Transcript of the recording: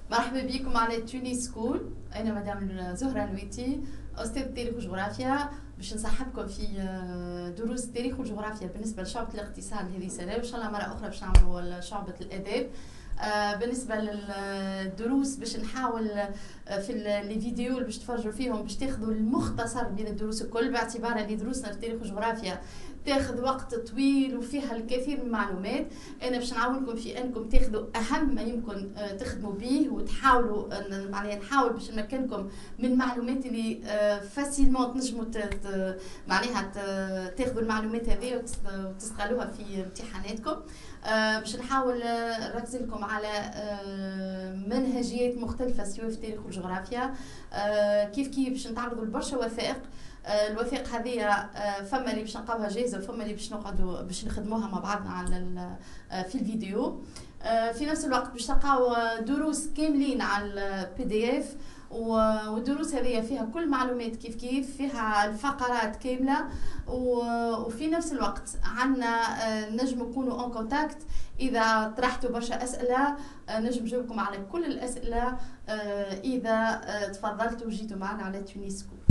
مرحبا بكم على تونس سكول. أنا مدام زهرة الويتي، أستاذ تاريخ وجغرافيا، باش نصحبكم في دروس التاريخ والجغرافيا بالنسبة لشعبة الاقتصاد هذه سنة، وإن شاء الله مرة أخرى باش نعملوا شعبة الآداب. بالنسبة للدروس باش نحاول في الفيديو اللي باش تفرجوا فيهم باش تاخذوا المختصر من الدروس الكل، باعتبار ان دروسنا في التاريخ والجغرافيا تاخذ وقت طويل وفيها الكثير من المعلومات. انا باش نعاونكم في انكم تاخذوا اهم ما يمكن تخدموا به، وتحاولوا معناها نحاول باش نمكنكم من المعلومات اللي فاسيلمون تنجموا معناها تاخذوا المعلومات هذه وتستغلوها في امتحاناتكم. باش نحاول نركز لكم على منهجيات مختلفه سواء في التاريخ والجغرافيا. كيف باش نتعرضوا لبرشا وثائق. الوثائق هذه فما اللي باش نلقاوها جاهزه وفما اللي باش نقعدوا باش نخدموها مع بعضنا على في الفيديو. في نفس الوقت باش تلقاو دروس كاملين على البي دي اف، والدروس هذه فيها كل معلومات كيف فيها الفقرات كامله. وفي نفس الوقت عندنا نجم نكونوا اون كونتاكت اذا طرحتوا برشا اسئله، نجم نجاوبكم على كل الاسئله اذا تفضلتوا وجيتوا معنا على تونس سكول.